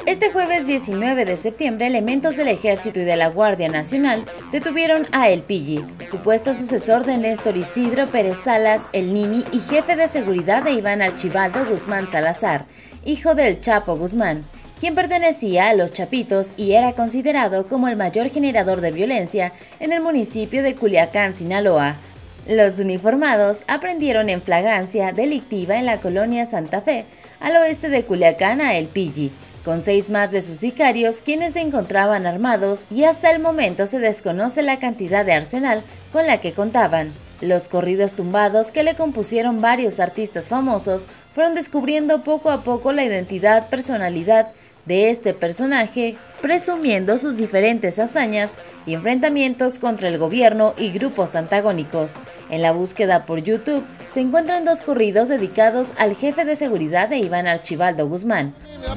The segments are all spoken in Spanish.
Este jueves 19 de septiembre, elementos del Ejército y de la Guardia Nacional detuvieron a El Pilli, supuesto sucesor de Néstor Isidro Pérez Salas, el Nini, y jefe de seguridad de Iván Archibaldo Guzmán Salazar, hijo del Chapo Guzmán, quien pertenecía a los Chapitos y era considerado como el mayor generador de violencia en el municipio de Culiacán, Sinaloa. Los uniformados aprendieron en flagrancia delictiva en la colonia Santa Fe, al oeste de Culiacán, a El Pilli, con 6 más de sus sicarios, quienes se encontraban armados, y hasta el momento se desconoce la cantidad de arsenal con la que contaban. Los corridos tumbados que le compusieron varios artistas famosos fueron descubriendo poco a poco la identidad, personalidad de este personaje, presumiendo sus diferentes hazañas y enfrentamientos contra el gobierno y grupos antagónicos. En la búsqueda por YouTube se encuentran 2 corridos dedicados al jefe de seguridad de Iván Archibaldo Guzmán.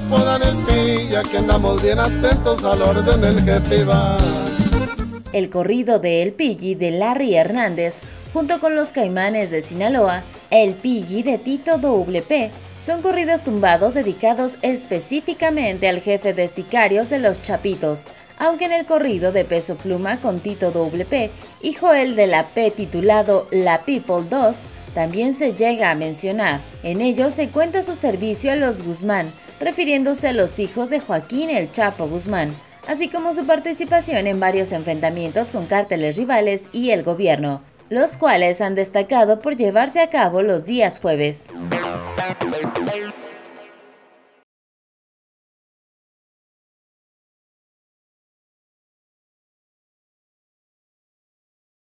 El corrido de El Pilli de Larry Hernández, junto con los Caimanes de Sinaloa, El Pilli de Tito WP, son corridos tumbados dedicados específicamente al jefe de sicarios de los Chapitos, aunque en el corrido de Peso Pluma con Tito WP y Joel de la P titulado La People 2 también se llega a mencionar. En ello se cuenta su servicio a los Guzmán, refiriéndose a los hijos de Joaquín el Chapo Guzmán, así como su participación en varios enfrentamientos con cárteles rivales y el gobierno, los cuales han destacado por llevarse a cabo los días jueves.